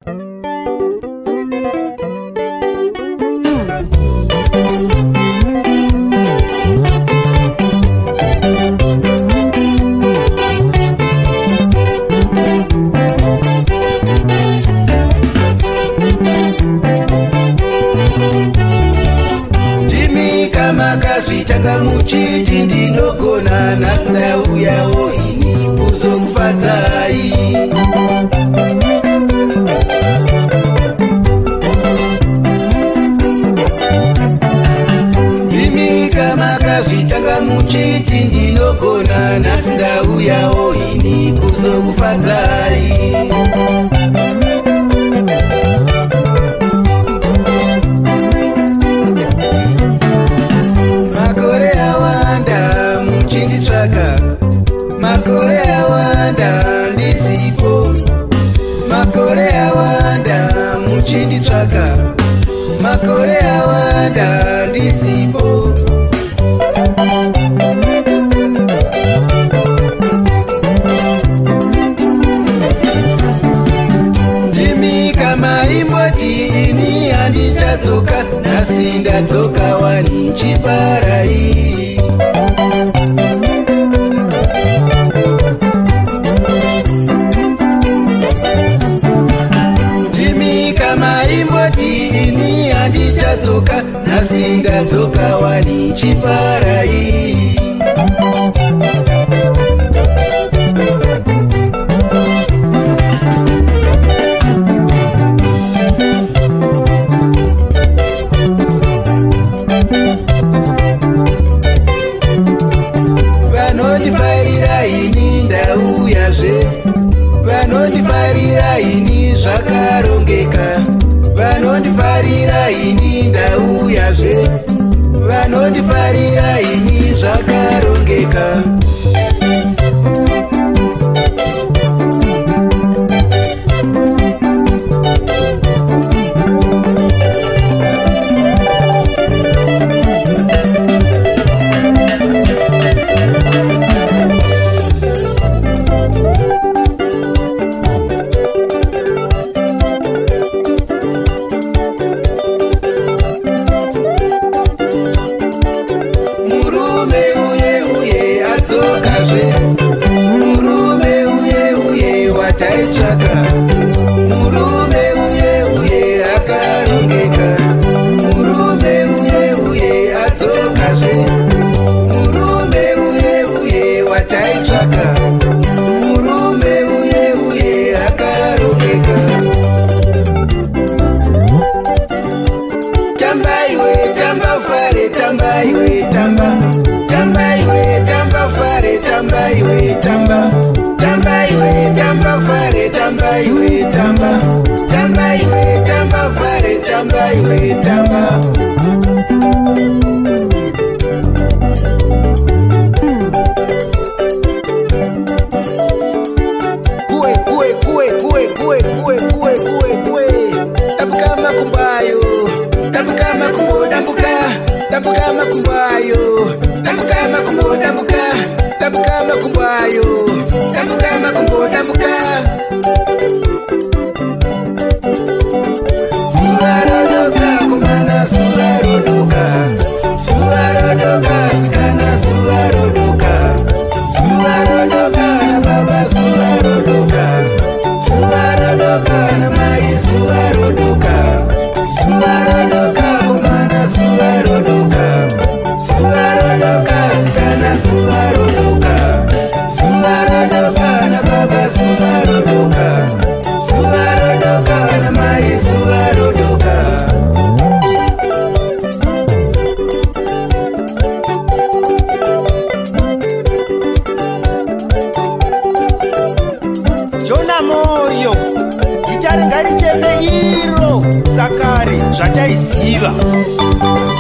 Makazvitanga muchiti ndinogona nasindauyawo ini kuzokufadzai. Ndimika makazvitanga muchiti ndinogona nasindauyawo ini kuzokufadzai. Makore awanda ndisipo, makore awanda muchinditsvaka, makore awanda ndisipo. Ndimika maimboti ini handichadzoka, nhasi ndadzoka wani chiparai. Ini handichatsoka, nhasi ndadzoka wani chiparai. Vanondifarira ini ndauyazve, vanondifarira ini zvakarongeka. Vanondifarira ini ndauyazve, vanondifarira ini zvakarongeka. Murume uye wataitsvaka, murume uye akarongeka, murume uye adzokazve, murume uye wataitsvaka, murume uye akarongeka. Tamba iwe tamba fare, tamba iwe tamba, tamba iwe tamba fare, tamba iwe tamba, tamba iwe tamba fare, tamba iwe tamba, tamba iwe tamba fare, tamba iwe tamba. Dambuka makumbayo, dambuka makumbo, dambuka makumbayo, dambuka makumbo, dambuka makumbayo, dambuka makumbo, dambuka. Suwarodoka kumana suwarodoka, suwarodoka sikana suwarodoka, suwarodoka na baba suwarodoka, suwarodoka na mai suwarodoka, suwarodoka kumana suwarodoka, suwarodoka sikana suwarodoka, suwarodoka na baba suwarodoka, suwarodoka na mai suwarodoka. Jona moyo ichari ngaricheme iro zakare zvachaiziva.